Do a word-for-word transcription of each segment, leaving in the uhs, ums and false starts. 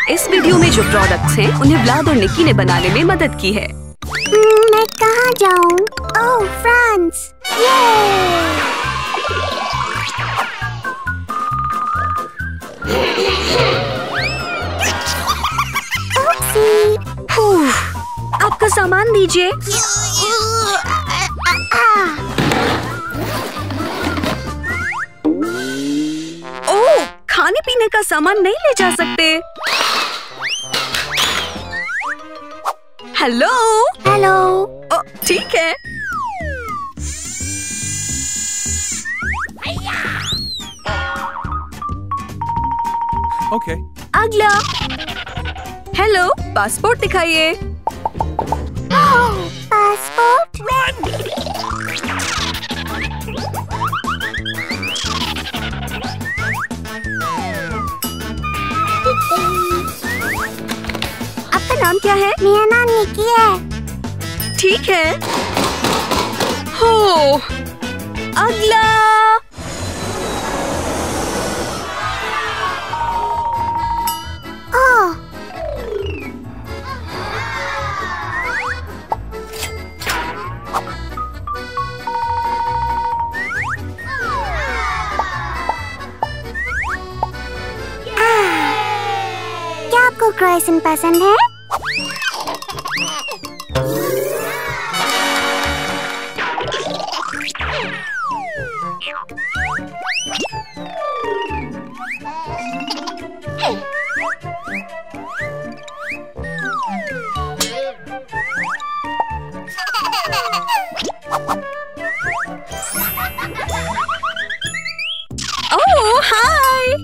इस वीडियो में जो प्रोडक्ट्स हैं, उन्हें व्लाद और निक्की ने बनाने में मदद की है। मैं कहाँ जाऊँ? Oh, France! आपका सामान दीजिए। ओह, खाने पीने का सामान नहीं ले जा सकते। Hello hello. ओ, ठीक है। ओके। अगला। हेलो, पासपोर्ट दिखाइए। पासपोर्ट? आपका नाम क्या है? मेरा नाम निक्की है। ठीक है। हो, अगला। ओह, क्या आपको क्रोएसन पसंद है? Oh, hi.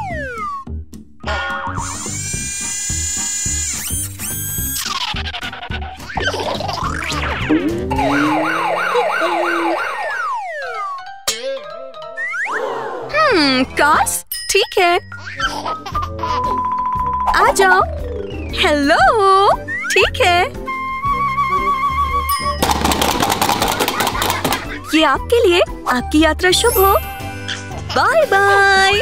Hmm, cars? ठीक है। आ जाओ। हेलो, ठीक है। ये आपके लिए। आपकी यात्रा शुभ हो। Bye bye.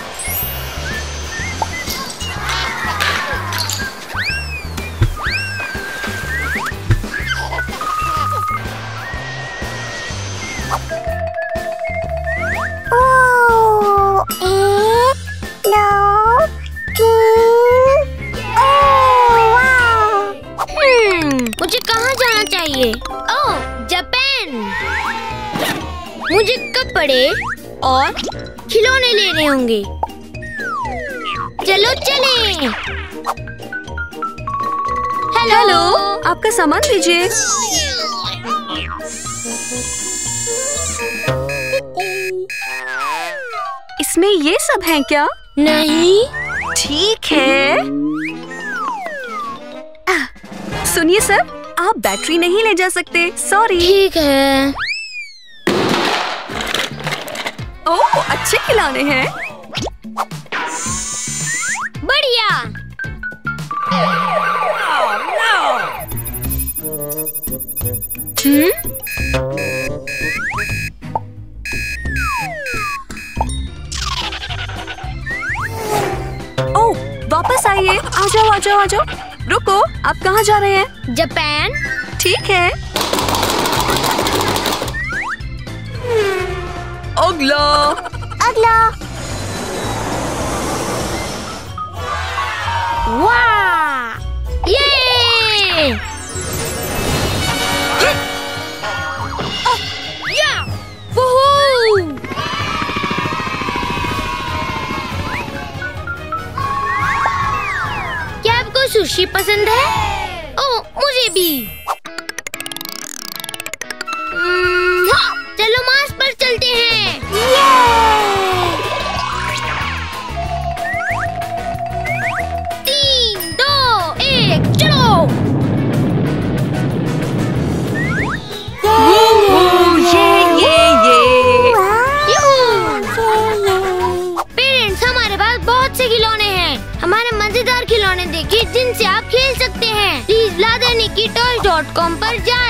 ओह, एक, दो, तीन। ओह, वाह! हम्म, मुझे कहाँ जाना चाहिए? Oh, Japan. मुझे कपड़े और खिलौने लेने होंगे। चलो चलें। हेलो, हेलो, आपका सामान दीजिए। इसमें ये सब हैं क्या? नहीं। ठीक है। आह, सुनिए सर, आप बैटरी नहीं ले जा सकते। सॉरी। ठीक है। ओह, अच्छे खिलौने हैं। बढ़िया। हम्म? ओह, वापस आइए। आ जाओ, आ जाओ, आ जाओ। रुको, आप कहाँ जा रहे हैं? जापान। ठीक है। अगला। अगला। वाह! ये! या! वूहू! क्या आपको सुशी पसंद है? ओह, मुझे भी। हम्म, हाँ, चलो मार्स पर चलते हैं। तीन, दो, एक, चलो। ये ये ये। पेरेंट्स, हमारे पास बहुत से खिलौने हैं। हमारे मजेदार खिलौने देखिए जिनसे आप खेल सकते हैं। प्लीज व्लाद और निक्की टॉयज डॉट कॉम पर जाएं।